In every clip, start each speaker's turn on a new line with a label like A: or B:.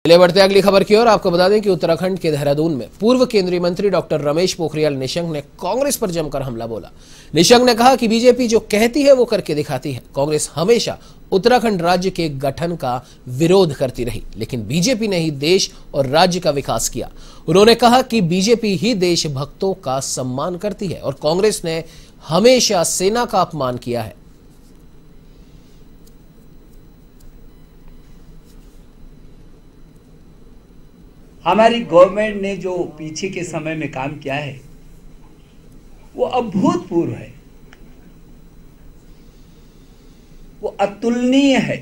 A: चलिए बढ़ते अगली खबर की ओर। आपको बता दें कि उत्तराखंड के देहरादून में पूर्व केंद्रीय मंत्री डॉक्टर रमेश पोखरियाल निशंक ने कांग्रेस पर जमकर हमला बोला। निशंक ने कहा कि बीजेपी जो कहती है वो करके दिखाती है। कांग्रेस हमेशा उत्तराखंड राज्य के गठन का विरोध करती रही, लेकिन बीजेपी ने ही देश और राज्य का विकास किया। उन्होंने कहा कि बीजेपी ही देशभक्तों का सम्मान करती है और कांग्रेस ने हमेशा सेना का अपमान किया है।
B: हमारी गवर्नमेंट ने जो पीछे के समय में काम किया है वो अभूतपूर्व है, वो अतुलनीय है।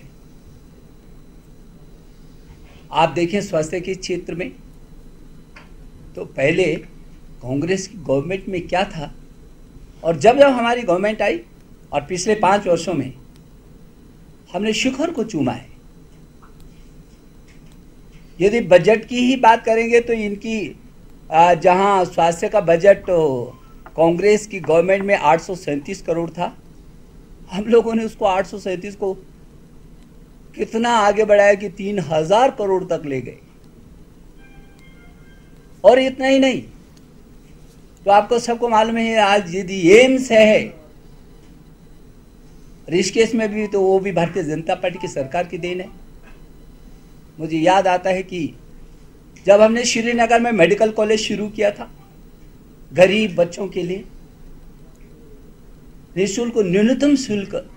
B: आप देखें स्वास्थ्य के क्षेत्र में तो पहले कांग्रेस की गवर्नमेंट में क्या था और जब जब हमारी गवर्नमेंट आई और पिछले 5 वर्षों में हमने शिखर को चूमा है। यदि बजट की ही बात करेंगे तो इनकी जहां स्वास्थ्य का बजट कांग्रेस की गवर्नमेंट में 837 करोड़ था, हम लोगों ने उसको 837 को कितना आगे बढ़ाया कि 3000 करोड़ तक ले गए। और इतना ही नहीं तो आपको सबको मालूम है आज यदि एम्स है ऋषिकेश में भी, तो वो भी भारतीय जनता पार्टी की सरकार की देन है। मुझे याद आता है कि जब हमने श्रीनगर में मेडिकल कॉलेज शुरू किया था गरीब बच्चों के लिए निःशुल्क न्यूनतम शुल्क